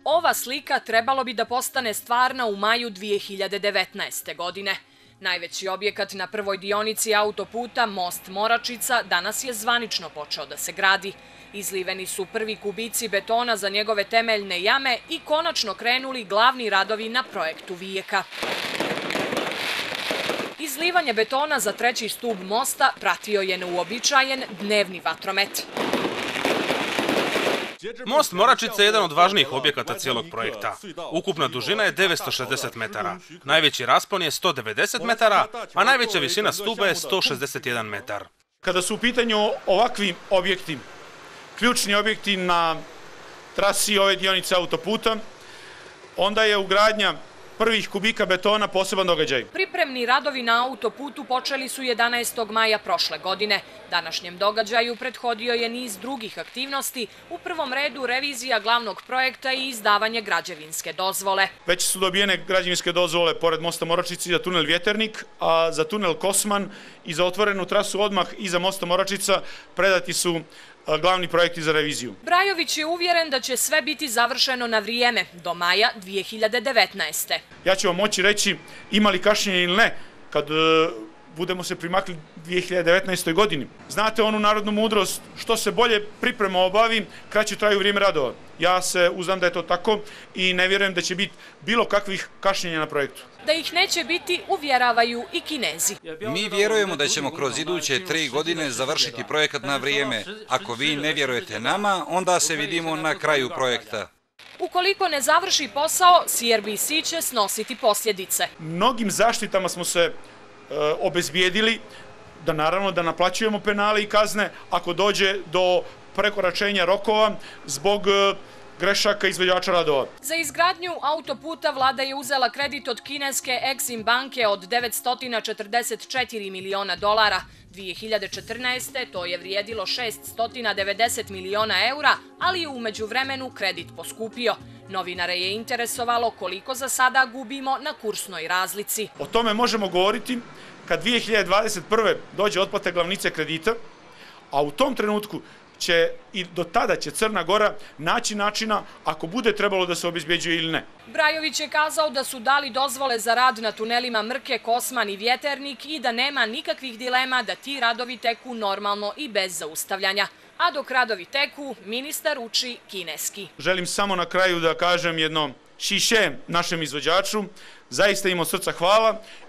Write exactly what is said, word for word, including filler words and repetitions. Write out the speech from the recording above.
Ova slika trebalo bi da postane stvarna u maju dvije hiljade devetnaeste. godine. Najveći objekat na prvoj dionici autoputa, most Moračica, danas je zvanično počeo da se gradi. Izliveni su prvi kubici betona za njegove temeljne jame i konačno krenuli glavni radovi na projektu vijeka. Izlivanje betona za treći stub mosta pratio je neuobičajen dnevni vatromet. Most Moračica je jedan od važnijih objekata cijelog projekta. Ukupna dužina je devetsto šezdeset metara, najveći raspon je sto devedeset metara, a najveća visina stuba je sto šezdeset jedan metar. Kada su u pitanju ovakvi objekti, ključni objekti na trasi ove dionice autoputa, onda je ugradnja prvih kubika betona poseban događaj. Pripremni radovi na autoputu počeli su jedanaestog maja prošle godine. Današnjem događaju prethodio je niz drugih aktivnosti, u prvom redu revizija glavnog projekta i izdavanje građevinske dozvole. Već su dobijene građevinske dozvole pored mosta Moračica za tunel Vjeternik, a za tunel Kosman i za otvorenu trasu odmah iza mosta Moračica predati su glavni projekti za reviziju. Brajović je uvjeren da će sve biti završeno na vrijeme, do maja dvije hiljade devetnaeste. Ja ću vam moći reći ima li kašnjenje ili ne, kad budemo se primakli dvije hiljade devetnaestoj. godini. Znate onu narodnu mudrost, što se bolje priprema obavi, kraće traju vrijeme radova. Ja se uzdam da je to tako i ne vjerujem da će biti bilo kakvih kašnjenja na projektu. Da ih neće biti, uvjeravaju i Kinezi. Mi vjerujemo da ćemo kroz iduće tri godine završiti projekat na vrijeme. Ako vi ne vjerujete nama, onda se vidimo na kraju projekta. Ukoliko ne završi posao, C R B C će snositi posljedice. Mnogim zaštitama smo se obezbijedili da naravno da naplaćujemo penale i kazne ako dođe do prekoračenja rokova zbog grešaka izvođača radova. Za izgradnju autoputa vlada je uzela kredit od kineske Exim banke od devetsto četrdeset četiri miliona dolara. dvije hiljade četrnaeste. to je vrijedilo šeststo devedeset miliona eura, ali je u međuvremenu kredit poskupio. Novinare je interesovalo koliko za sada gubimo na kursnoj razlici. O tome možemo govoriti kad dvije hiljade dvadeset prve. dođe otplate glavnice kredita, a u tom trenutku će i do tada će Crna Gora naći načina ako bude trebalo da se obezbeđuje ili ne. Brajović je kazao da su dali dozvole za rad na tunelima Mrke, Kosman i Vjeternik i da nema nikakvih dilema da ti radovi teku normalno i bez zaustavljanja. A dok radovi teku, ministar uči kineski. Želim samo na kraju da kažem jedno šiše našem izvođaču, zaista im od srca hvala.